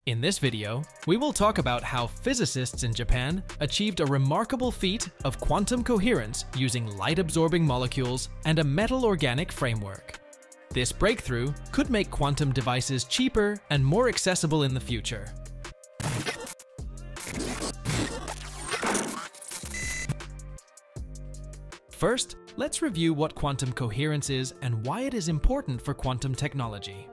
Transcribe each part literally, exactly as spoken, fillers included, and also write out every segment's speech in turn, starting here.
In this video, we will talk about how physicists in Japan achieved a remarkable feat of quantum coherence using light-absorbing molecules and a metal-organic framework. This breakthrough could make quantum devices cheaper and more accessible in the future. First, let's review what quantum coherence is and why it is important for quantum technology.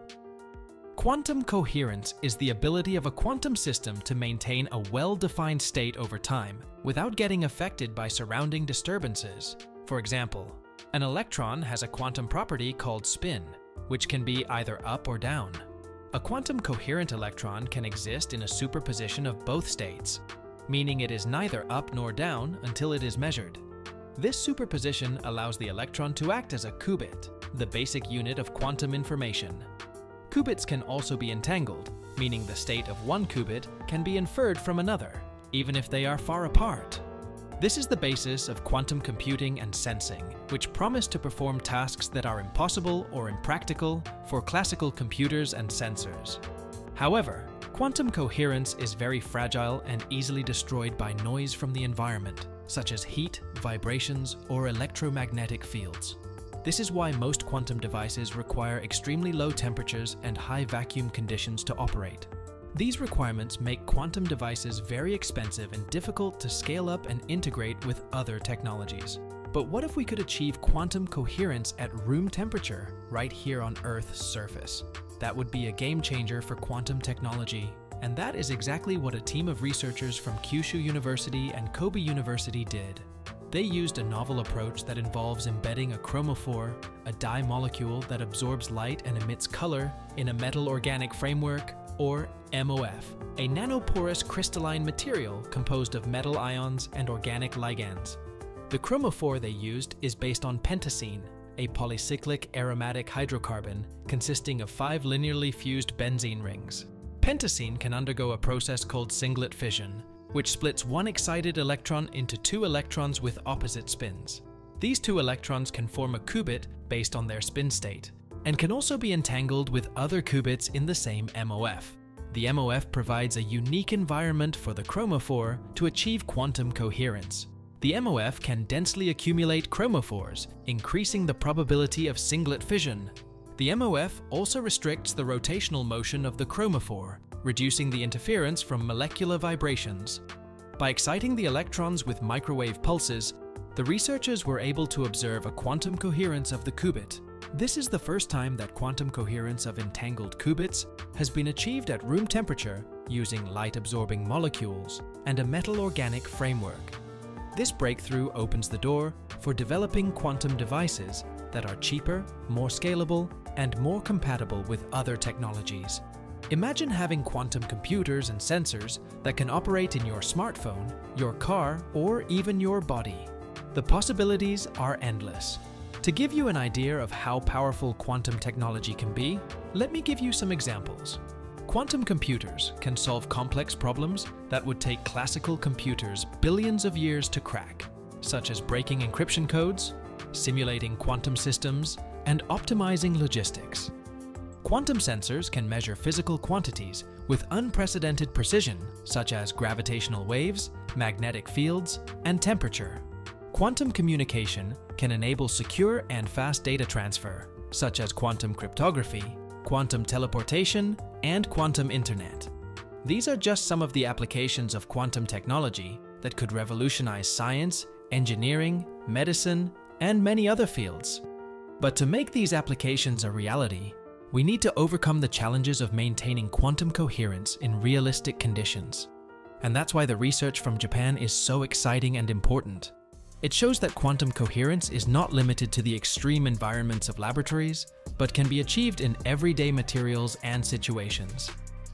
Quantum coherence is the ability of a quantum system to maintain a well-defined state over time without getting affected by surrounding disturbances. For example, an electron has a quantum property called spin, which can be either up or down. A quantum coherent electron can exist in a superposition of both states, meaning it is neither up nor down until it is measured. This superposition allows the electron to act as a qubit, the basic unit of quantum information. Qubits can also be entangled, meaning the state of one qubit can be inferred from another, even if they are far apart. This is the basis of quantum computing and sensing, which promise to perform tasks that are impossible or impractical for classical computers and sensors. However, quantum coherence is very fragile and easily destroyed by noise from the environment, such as heat, vibrations, or electromagnetic fields. This is why most quantum devices require extremely low temperatures and high vacuum conditions to operate. These requirements make quantum devices very expensive and difficult to scale up and integrate with other technologies. But what if we could achieve quantum coherence at room temperature, right here on Earth's surface? That would be a game changer for quantum technology. And that is exactly what a team of researchers from Kyushu University and Kobe University did. They used a novel approach that involves embedding a chromophore, a dye molecule that absorbs light and emits color, in a metal organic framework, or M O F, a nanoporous crystalline material composed of metal ions and organic ligands. The chromophore they used is based on pentacene, a polycyclic aromatic hydrocarbon consisting of five linearly fused benzene rings. Pentacene can undergo a process called singlet fission, which splits one excited electron into two electrons with opposite spins. These two electrons can form a qubit based on their spin state, and can also be entangled with other qubits in the same M O F. The M O F provides a unique environment for the chromophore to achieve quantum coherence. The M O F can densely accumulate chromophores, increasing the probability of singlet fission. The M O F also restricts the rotational motion of the chromophore, reducing the interference from molecular vibrations. By exciting the electrons with microwave pulses, the researchers were able to observe a quantum coherence of the qubit. This is the first time that quantum coherence of entangled qubits has been achieved at room temperature using light-absorbing molecules and a metal-organic framework. This breakthrough opens the door for developing quantum devices that are cheaper, more scalable, and more compatible with other technologies. Imagine having quantum computers and sensors that can operate in your smartphone, your car, or even your body. The possibilities are endless. To give you an idea of how powerful quantum technology can be, let me give you some examples. Quantum computers can solve complex problems that would take classical computers billions of years to crack, such as breaking encryption codes, simulating quantum systems, and optimizing logistics. Quantum sensors can measure physical quantities with unprecedented precision, such as gravitational waves, magnetic fields, and temperature. Quantum communication can enable secure and fast data transfer, such as quantum cryptography, quantum teleportation, and quantum internet. These are just some of the applications of quantum technology that could revolutionize science, engineering, medicine, and many other fields. But to make these applications a reality, we need to overcome the challenges of maintaining quantum coherence in realistic conditions. And that's why the research from Japan is so exciting and important. It shows that quantum coherence is not limited to the extreme environments of laboratories, but can be achieved in everyday materials and situations.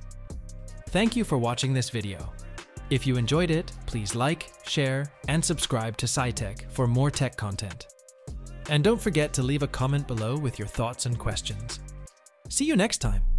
Thank you for watching this video. If you enjoyed it, please like, share, and subscribe to SciTech for more tech content. And don't forget to leave a comment below with your thoughts and questions. See you next time!